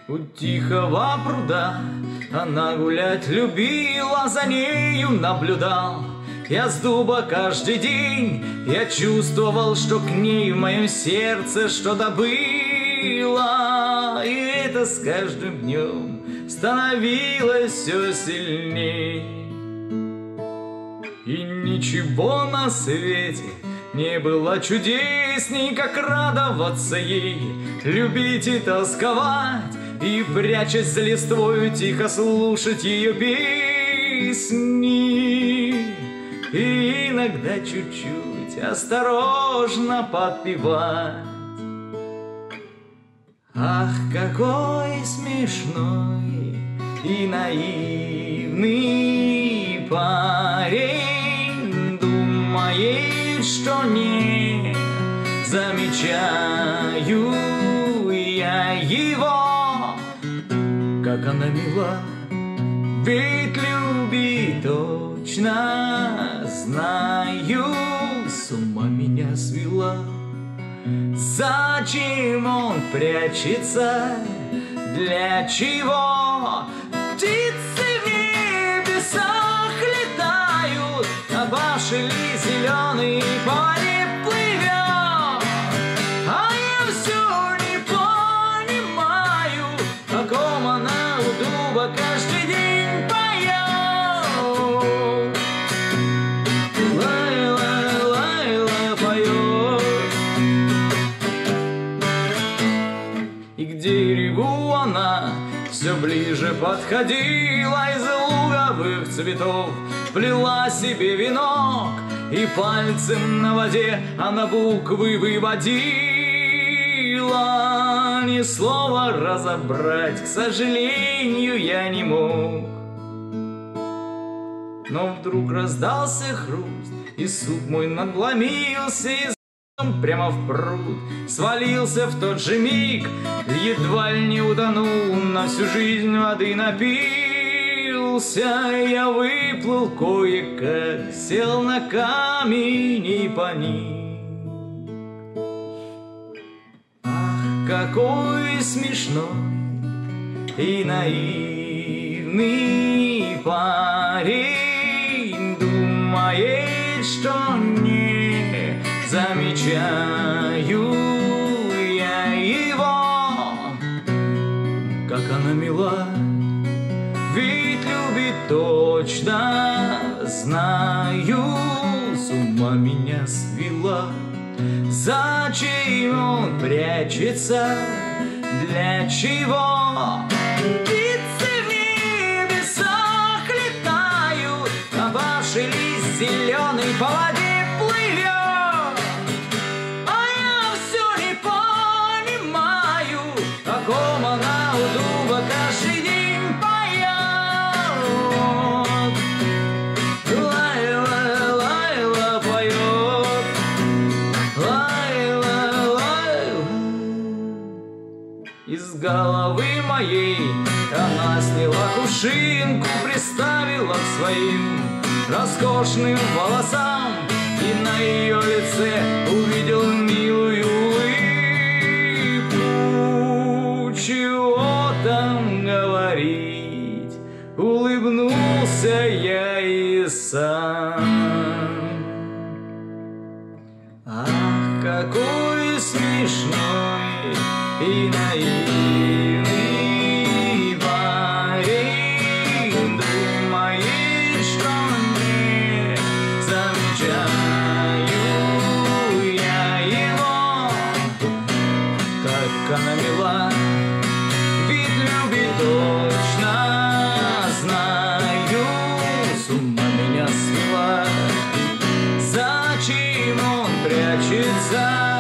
У тихого пруда она гулять любила, за нею наблюдал я с дуба каждый день. Я чувствовал, что к ней в моем сердце что-то было, и это с каждым днем становилось все сильней. И ничего на свете не было чудесней, как радоваться ей, любить и тосковать, и, прячась за листвою, тихо слушать ее песни, и иногда чуть-чуть осторожно подпевать. Ах, какой смешной и наивный парень, думает, что не замечаю я его. Как она мила, ведь любит точно, знаю, с ума меня свела. Зачем он прячется, для чего? Птицы в небесах летают, на баши ли зеленый по воде плывет. А я все не понимаю, в каком она у дуба каждый день поет. Лай-лай-лай-лай поет. И к дереву она все ближе подходила, из луговых цветов плела себе венок, и пальцем на воде она буквы выводила. Ни слова разобрать, к сожалению, я не мог. Но вдруг раздался хруст, и суп мой надломился, и прямо в пруд свалился в тот же миг. Едва ли не утонул, на всю жизнь воды напился. Я выплыл кое-как, сел на камень и поник. Ах, какой смешной и наивный парень, думает, что не замечаю я его. Как она мила, ведь любит точно, знаю, с ума меня свела. Зачем он прячется, для чего? Птицы в небесах летают, на баши лист зеленый по воде плывет. А я все не понимаю, в каком она у дуба каждый день поет. Лай-лай-лай-ла поет. Лай-лай-лай-ла. Из головы моей она сняла кувшинку, приставила к своим роскошным волосам, и на ее лице увидел милую улыбку. Чего там говорить, улыбнулся я и сам. Ах, какой смешной и наивный парень, думает, что не замечаю я его. Как она мила, ведь любит точно, знаю, с ума меня свела. Зачем он прячется,